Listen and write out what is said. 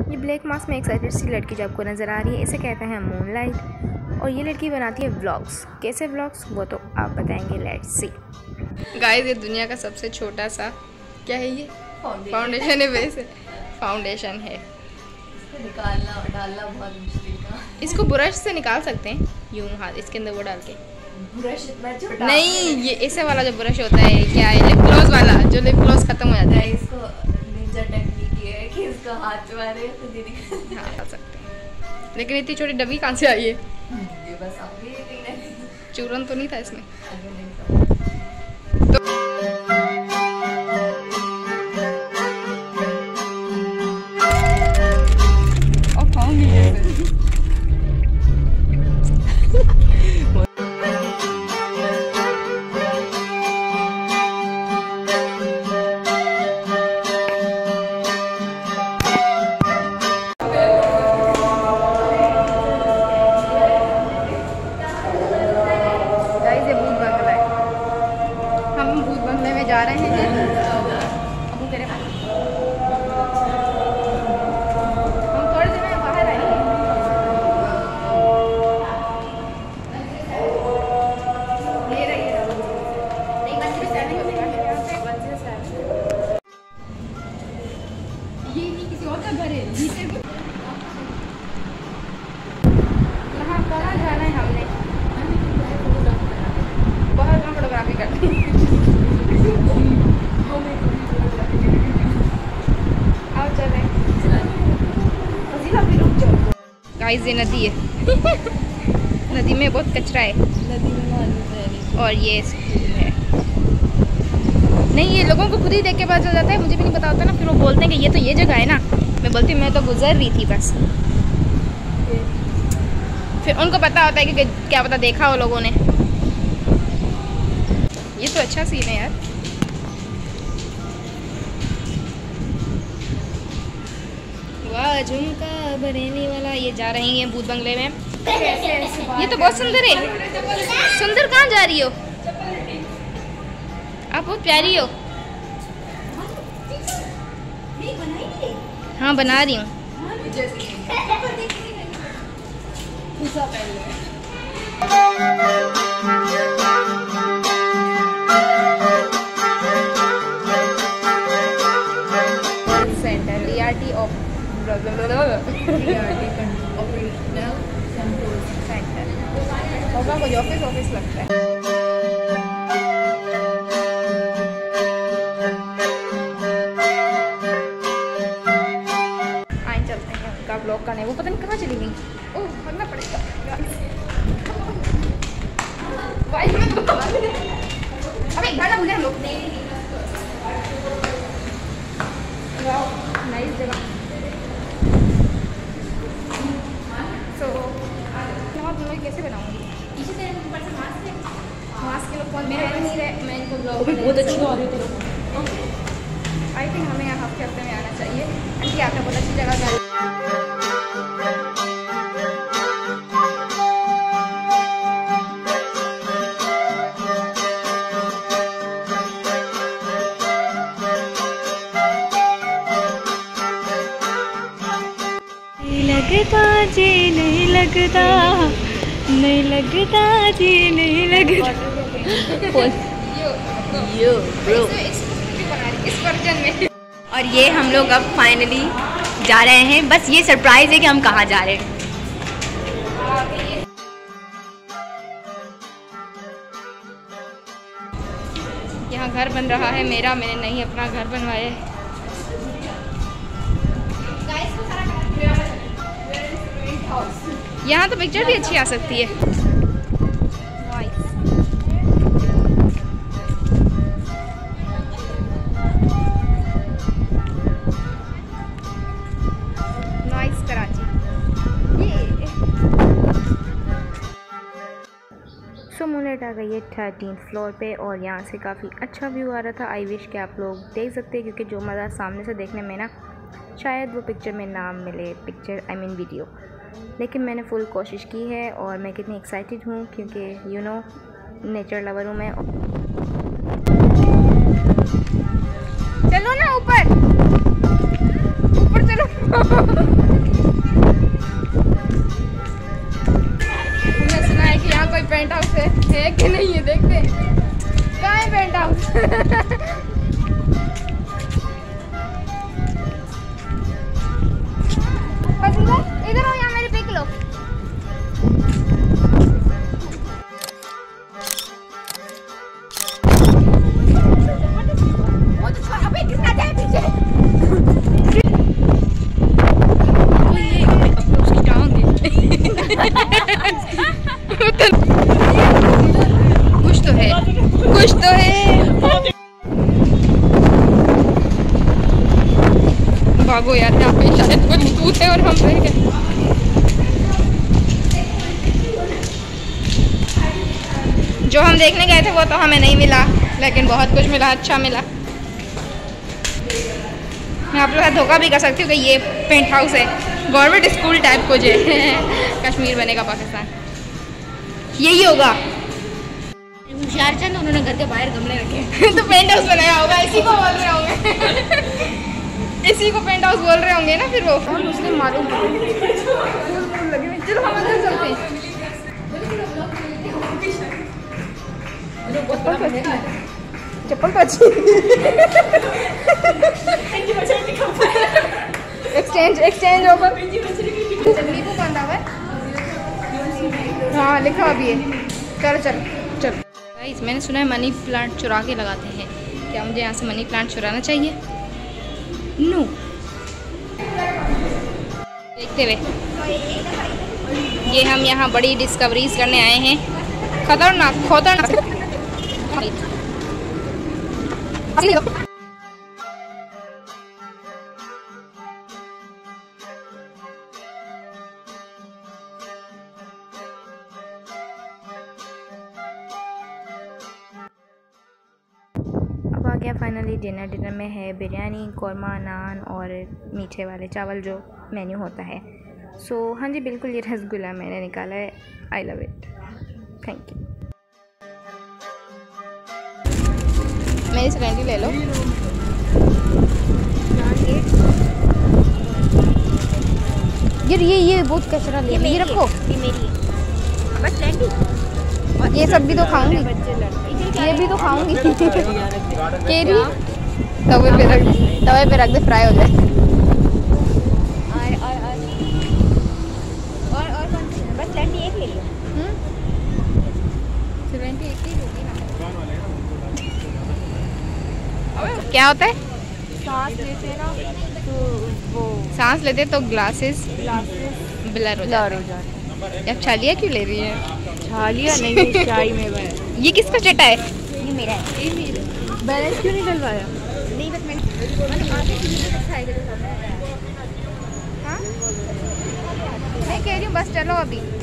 ये black mask में excited सी लड़की जो आपको नज़र आ रही है, इसे कहते हैं मूनलाइट। और ये लड़की बनाती है व्लॉग्स। कैसे व्लॉग्स वो तो आप बताएंगे, लेट्स सी। गाइस, ये दुनिया का सबसे छोटा सा क्या है, ये फाउंडेशन है। वैसे फाउंडेशन है, निकालना और डालना बहुत मुश्किल का। इसको ब्रश से निकाल सकते हैं, यूं हाथ इसके अंदर वो डाल के। ब्रश इतना छोटा नहीं, ये ऐसे वाला जो ब्रश होता है, क्या है, लिप ग्लॉस वाला, जो लिप ग्लॉस खत्म हो जाता है। इसको निंजा टेक्निक ये है कि इसको हाथ मारे तो दीदी हाँ, कर सकते हैं। लेकिन इतनी छोटी डब्बी कहाँ से आई है? ये बस आगे नहीं, चूरन तो नहीं था इसमें। आगे नहीं जा रहे हैं अबू तेरे पास। हम थोड़ी देर में बाहर आएंगे। ये रही नहीं, बच्चे भी स्टैंडिंग होते हैं। ये नहीं किसी और का घर है। कहाँ जाना है हमने? बहुत कहाँ फोटोग्राफी करते हैं। गाइस, ये नदी है। नदी में बहुत कचरा है। नदी में और ये स्कूल है। नहीं, ये लोगों को खुद ही देख के पता चल जाता है, मुझे भी नहीं पता होता ना। फिर वो बोलते हैं कि ये तो ये जगह है ना। मैं बोलती हूँ मैं तो गुजर रही थी बस। फिर उनको पता होता है कि क्या पता देखा हो लोगों ने। ये तो अच्छा सीन है यार। वाह, झुमका बरेली वाला। ये जा रही हैं भूत बंगले में। ये तो बहुत सुंदर है। सुंदर कहाँ जा रही हो आप? बहुत प्यारी हो। हाँ, बना रही हूँ। सेंटर DRT ऑफ होगा, कोई ऑफिस लगता है। आए चलते हैं उनका ब्लॉग का। नहीं, वो पता नहीं कहाँ चली गई। ओह, भागना पड़ेगा। अबे गाना भूले हम लोग। नाइस जगह। कैसे बनाऊंगी? मास्क के लोग कौन मेरे नहीं रहे, मैं इनको ब्लॉग बहुत अच्छी आ रही थी। आई थिंक हमें यहाँ हफ्ते में आना चाहिए। आंटी, आपने बहुत अच्छी जगह जा लगता जी नहीं लगता, नहीं लगता जी नहीं लगता। यो ब्रो, इस वर्जन में। और ये हम लोग अब फाइनली जा रहे हैं। बस ये सरप्राइज है कि हम कहाँ जा रहे हैं। यहाँ घर बन रहा है मेरा। मैंने नहीं अपना घर बनवाया है। यहाँ तो पिक्चर भी अच्छी आ सकती है। नाइस कराची। सो मूनलाइट आ गई है 13th फ्लोर पे और यहाँ से काफ़ी अच्छा व्यू आ रहा था। आई विश कि आप लोग देख सकते हैं, क्योंकि जो मज़ा सामने से देखने में ना, शायद वो पिक्चर में ना मिले। Picture I mean video. लेकिन मैंने फुल कोशिश की है और मैं कितनी एक्साइटेड हूँ, क्योंकि यू नो नेचर लवर हूँ मैं। चलो ना ऊपर, ऊपर चलो। कुछ तू थे और हम रह गए। जो हम देखने गए थे वो तो हमें नहीं मिला, लेकिन बहुत कुछ मिला, अच्छा मिला। मैं आप लोग का धोखा भी कर सकती हूँ कि ये पेंट हाउस है, गवर्नमेंट स्कूल टाइप को जो कश्मीर बनेगा पाकिस्तान, यही होगा। शारचंद उन्होंने घर के बाहर गमले रखे तो पेंट हाउस बनाया होगा, इसी को बोल रहे होंगे। इसी को पेंट हाउस बोल रहे होंगे ना फिर वो। और मुझे मालूम चलो हम अंदर चलते हैं। चप्पल तो अच्छी। Exchange over. नींबू बांधा हुआ है। हाँ लिखा अभी है। चल गाइस, मैंने सुना है मनी प्लांट चुरा के लगाते हैं। क्या मुझे यहाँ से मनी प्लांट चुराना चाहिए? नो। देखते हुए ये हम यहाँ बड़ी डिस्कवरीज करने आए हैं। खतरनाक। अब आ गया फाइनली डिनर में है बिरयानी, कौरमा, नान और मीठे वाले चावल जो मेन्यू होता है। सो हाँ जी बिल्कुल, ये रसगुल्ला मैंने निकाला है। I love it, thank you. मेरी सिलेंडर ले लो। ये बहुत कचरा ले, ये रखो। ये मेरी है बस लैंडी। ये सब भी तो खाऊंगी, ये भी तो खाऊंगी। केरी तवे पे रख दे, फ्राई हो जाए। और कौन सी? बस लैंडी एक ले लो। सिलेंडर एक ही होगी ना। क्या होता है? सांस लेते ना तो वो सांस लेते तो ग्लासेस ब्लर हो जाते हैं। अब छालिया क्यों ले रही है? छालिया नहीं, चाय में बना। ये किसका चटा है? ये मेरा है। बैलेंस क्यों नहीं डलवाया? नहीं बस मैंने आगे खाएगा तो हाँ मैं कह रही हूँ बस चलो अभी।